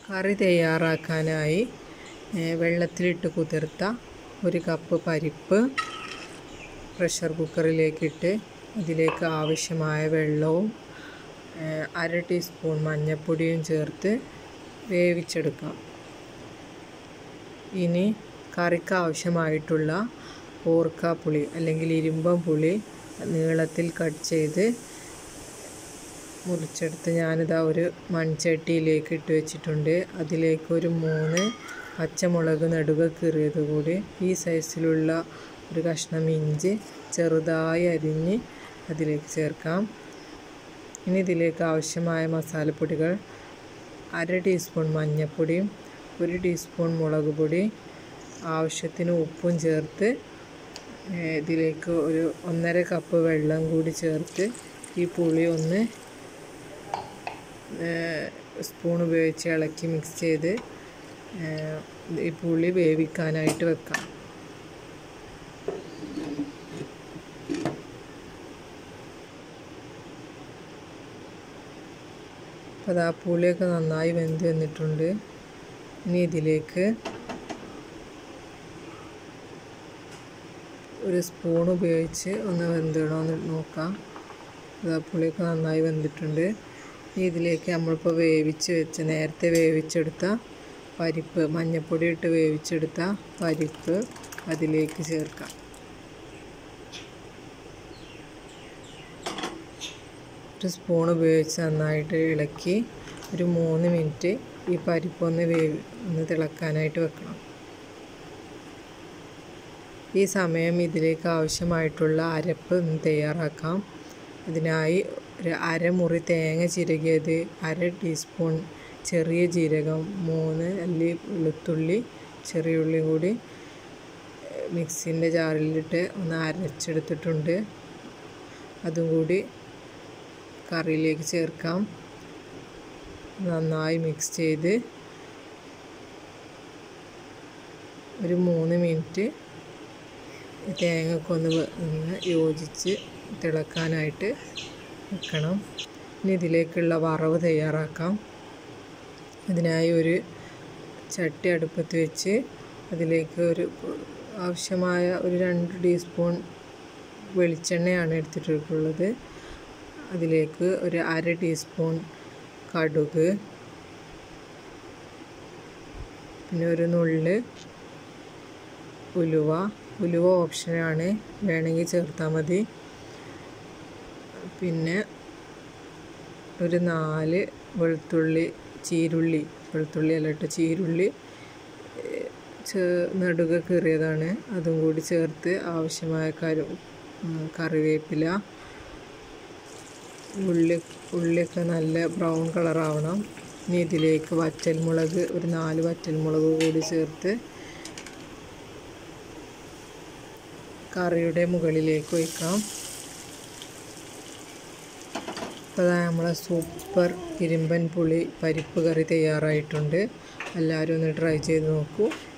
കറി തയ്യാറാക്കാനായി വെള്ളത്തിലിട്ട് കുതിർത്ത 1 കപ്പ് പരിപ്പ് പ്രഷർ കുക്കറിലേക്കിട്ട് അതിലേക്ക് ആവശ്യമായ വെള്ളവും 1/2 ടീസ്പൂൺ മഞ്ഞൾപ്പൊടിയും ചേർത്ത് വേവിച്ചെടുക്കാം. ഇനി കറിക്ക് ആവശ്യമായിട്ടുള്ള ഓർക്കാപ്പുളി അല്ലെങ്കിൽ ഇരുമ്പൻ പുളി നീളത്തിൽ കട്ട് ചെയ്ത് മുറിച്ചെടുത്ത് ഞാനിതാ ഒരു മൺചട്ടിയിലേക്ക് ഇട്ട് വെച്ചിട്ടുണ്ട്. അതിലേക്ക് ഒരു 3 പച്ചമുളക് നടുക കീറിയത് കൂടി, ഈ സൈസിലുള്ള ഒരു കഷ്ണം ഇഞ്ചി ചെറുതായി അരിഞ്ഞ് അതിലേക്ക് ചേർക്കാം. ഇനി ഇതിലേക്ക് ആവശ്യമായ മസാലപ്പൊടികൾ 1/2 ടീസ്പൂൺ മഞ്ഞൾപ്പൊടിയും 1 ടീസ്പൂൺ മുളക് പൊടി, ആവശ്യത്തിന് ഉപ്പും ചേർത്ത് ഇതിലേക്ക് ഒരു 1.5 കപ്പ് വെള്ളം കൂടി ചേർത്ത് ഈ പുളി ഒന്ന് സ്പൂൺ ഉപയോഗിച്ച് ഇളക്കി മിക്സ് ചെയ്ത് ഈ പുളി വേവിക്കാനായിട്ട് വെക്കാം. അപ്പോൾ ആ പുളിയൊക്കെ നന്നായി വെന്ത് വന്നിട്ടുണ്ട്. ഇനി ഇതിലേക്ക് ഒരു സ്പൂൺ ഉപയോഗിച്ച് ഒന്ന് വെന്തണോ എന്ന് നോക്കാം. പുളിയൊക്കെ നന്നായി വെന്തിട്ടുണ്ട്. ഇനി ഇതിലേക്ക് നമ്മളിപ്പോൾ നേരത്തെ വേവിച്ചെടുത്ത പരിപ്പ്, മഞ്ഞൾപ്പൊടി ഇട്ട് വേവിച്ചെടുത്ത പരിപ്പ് അതിലേക്ക് ചേർക്കാം. ഒരു സ്പൂൺ ഉപയോഗിച്ച് നന്നായിട്ട് ഇളക്കി ഒരു 3 മിനിറ്റ് ഈ പരിപ്പൊന്ന് തിളക്കാനായിട്ട് വെക്കണം. ഈ സമയം ഇതിലേക്ക് ആവശ്യമായിട്ടുള്ള അരപ്പ് തയ്യാറാക്കാം. ഇതിനായി ഒരു അരമുറി തേങ്ങ ചിരകിയത്, 1/2 ടീസ്പൂൺ ചെറിയ ജീരകം, 3 അല്ലി വെളുത്തുള്ളി, ചെറിയ ഉള്ളി കൂടി മിക്സിൻ്റെ ജാറിലിട്ട് ഒന്ന് അരച്ചെടുത്തിട്ടുണ്ട്. അതും കൂടി കറിയിലേക്ക് ചേർക്കാം. നന്നായി മിക്സ് ചെയ്ത് ഒരു 3 മിനിറ്റ് തേങ്ങക്കൊന്ന് യോജിച്ച് തിളക്കാനായിട്ട് വെക്കണം. ഇനി ഇതിലേക്കുള്ള വറവ് തയ്യാറാക്കാം. അതിനായി ഒരു ചട്ടി അടുപ്പത്ത് വെച്ച് അതിലേക്ക് ആവശ്യമായ ഒരു 2 ടീസ്പൂൺ വെളിച്ചെണ്ണയാണ് എടുത്തിട്ടുള്ളത്. അതിലേക്ക് ഒരു 1/2 ടീസ്പൂൺ കടുക്, പിന്നെ ഒരു നുള്ള് ഉലുവ ഓപ്ഷനാണ്, വേണമെങ്കിൽ ചേർത്താൽ മതി. പിന്നെ ഒരു 4 ചീരുള്ളി നടുക കീറിയതാണ്, അതും കൂടി ചേർത്ത് ആവശ്യമായ കറിവേപ്പില, ഉള്ളിയൊക്കെ നല്ല ബ്രൗൺ കളറാവണം. ഇനി ഇതിലേക്ക് ഒരു 4 വറ്റൽമുളക് കൂടി ചേർത്ത് കറിയുടെ മുകളിലേക്ക് ഒഴിക്കാം. അപ്പോൾ നമ്മളെ സൂപ്പർ ഇരുമ്പൻ പുളി പരിപ്പ് കറി തയ്യാറായിട്ടുണ്ട്. എല്ലാവരും ഒന്ന് ട്രൈ ചെയ്ത് നോക്കൂ.